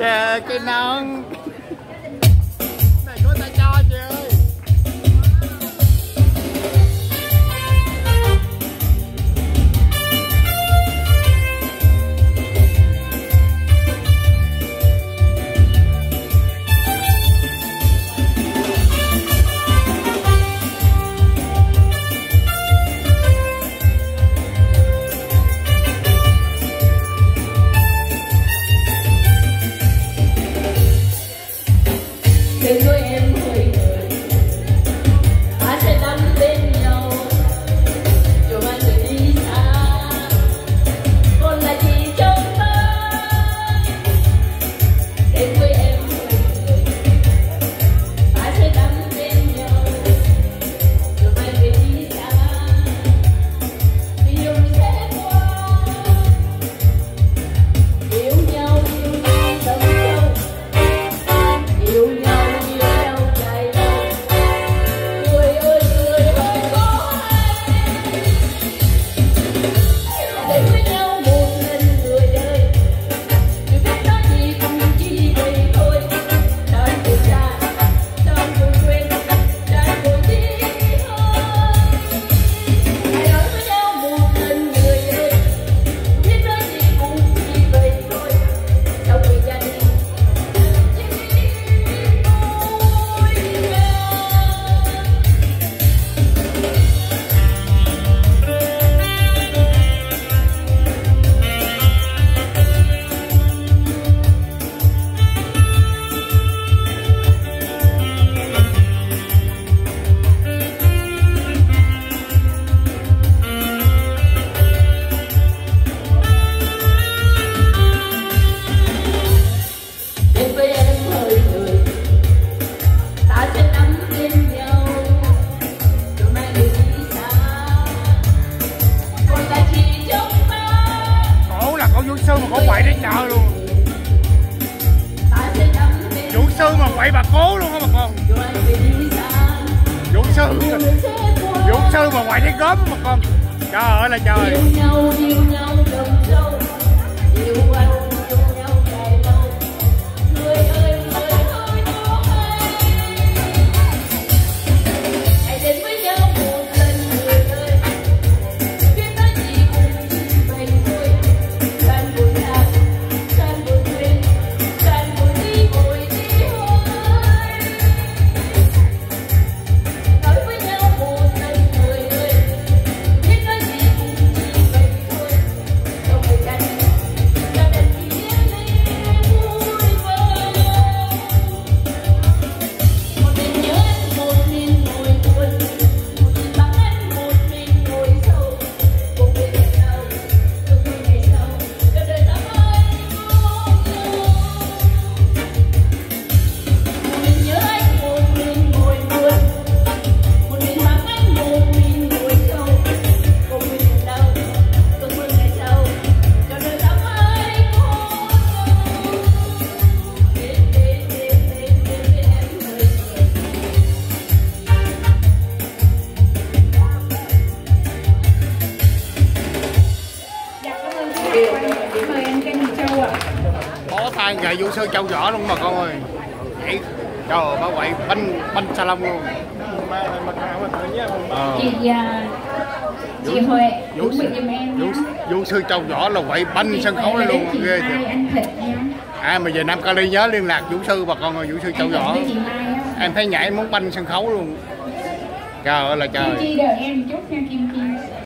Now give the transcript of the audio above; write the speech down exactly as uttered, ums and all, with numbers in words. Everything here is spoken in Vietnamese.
Trời cái nón này có ta cho chị ơi. Đừng nuôi em hơi người, ta sẽ nắm bên nhau, dù anh người đi xa, còn là gì trong ta. Đừng nuôi em hơi người, ta sẽ nắm bên nhau, dù anh người đi xa, điều sẽ qua. Yêu nhau, yêu nhau tâm sâu, yêu nhau. Vũ sư mà có quậy đến chợ luôn. Vũ sư mà quậy bà cố luôn á bà con. Vũ sư Vũ sư mà quậy đến gớm bà con. Trời ơi là trời. Mời anh Canh Châu ạ. Bó tay nghề vũ sư châu võ luôn bà con ơi. Vậy trời ơi bà quậy banh banh sa lông luôn. Ờ. Chị uh, chị Huệ vũ sư vũ, vũ sư châu võ là quậy banh sân khấu này luôn ghê thiệt. À mà về Nam Cali nhớ liên lạc vũ sư bà con ơi, vũ sư châu võ. Em thấy nhảy muốn banh sân khấu luôn. Trời ơi là trời. Kim Chi đợi em chút nha Kim Chi.